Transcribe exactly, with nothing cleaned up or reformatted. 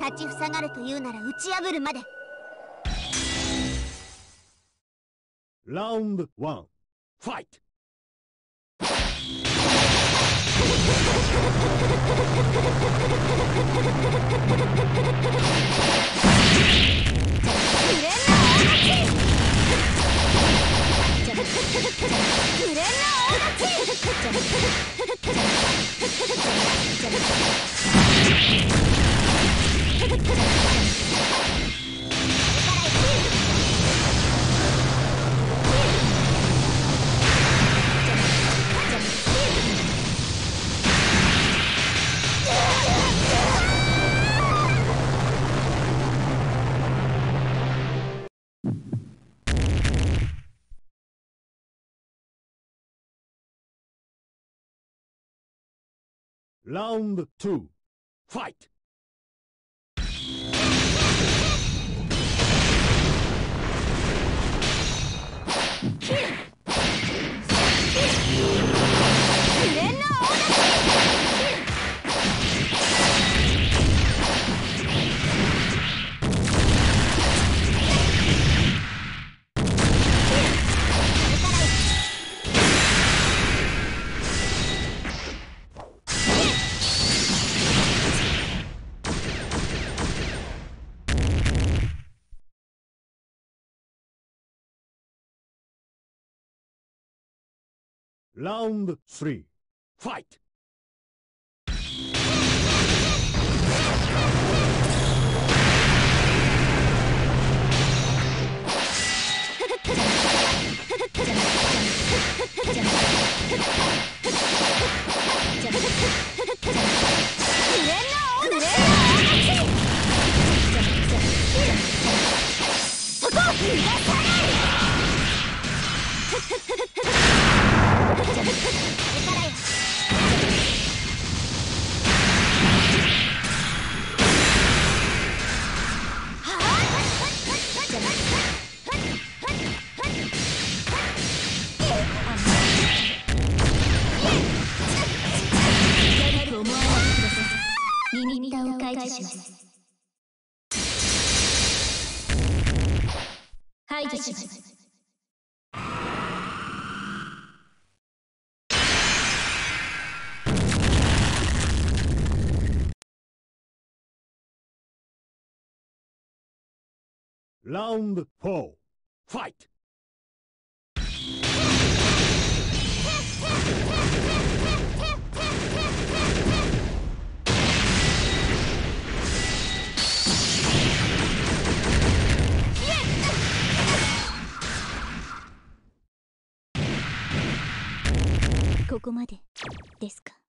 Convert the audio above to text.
立ちふさがるというなら打ち破るまで。 ラウンドワン、ファイト。ラウンドツー、ファイト。ラウンドスリー、ファイト。リミッターを解除します。排除します。ラウンドフォー、ファイト。ここまでですか。